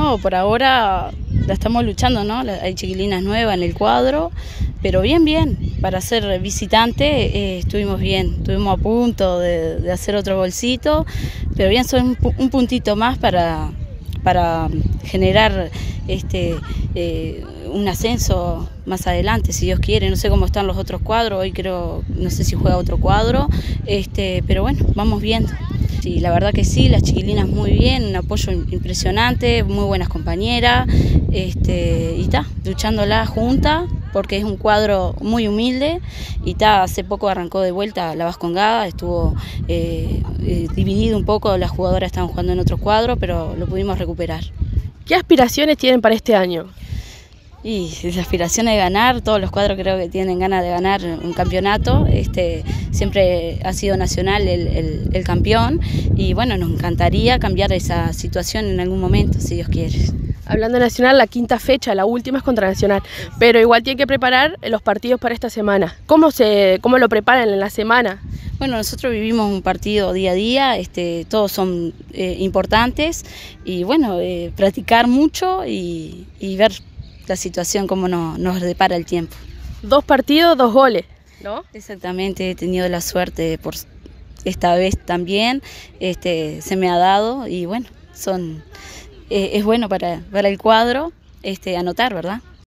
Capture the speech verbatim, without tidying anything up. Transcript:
No, por ahora la estamos luchando, ¿no? Hay chiquilinas nuevas en el cuadro, pero bien, bien. Para ser visitante eh, estuvimos bien, estuvimos a punto de, de hacer otro golcito, pero bien, son un, un puntito más para, para generar este eh, un ascenso más adelante, si Dios quiere. No sé cómo están los otros cuadros, hoy creo, no sé si juega otro cuadro, este, pero bueno, vamos viendo. Sí, la verdad que sí, las chiquilinas muy bien, un apoyo impresionante, muy buenas compañeras, este, y está, luchándola junta, porque es un cuadro muy humilde, y está, hace poco arrancó de vuelta la Vascongada, estuvo eh, eh, dividido un poco, las jugadoras estaban jugando en otro cuadro, pero lo pudimos recuperar. ¿Qué aspiraciones tienen para este año? Y la aspiración es ganar, todos los cuadros creo que tienen ganas de ganar un campeonato, este, siempre ha sido Nacional el, el, el campeón, y bueno, nos encantaría cambiar esa situación en algún momento, si Dios quiere. Hablando de Nacional, la quinta fecha, la última es contra Nacional, pero igual tiene que preparar los partidos para esta semana. ¿Cómo, se, cómo lo preparan en la semana? Bueno, nosotros vivimos un partido día a día, este, todos son eh, importantes, y bueno, eh, practicar mucho y, y ver la situación como no, nos depara el tiempo. Dos partidos, dos goles, ¿no? Exactamente, he tenido la suerte por esta vez también, este, se me ha dado, y bueno, son, eh, es bueno para, para el cuadro este, anotar, ¿verdad?